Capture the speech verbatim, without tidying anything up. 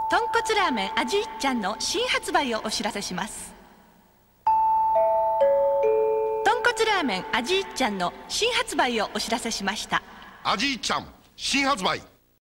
豚骨ラーメン味いっちゃんの新発売をお知らせします。豚骨ラーメン味いっちゃんの新発売をお知らせしました。 味いっちゃん新発売。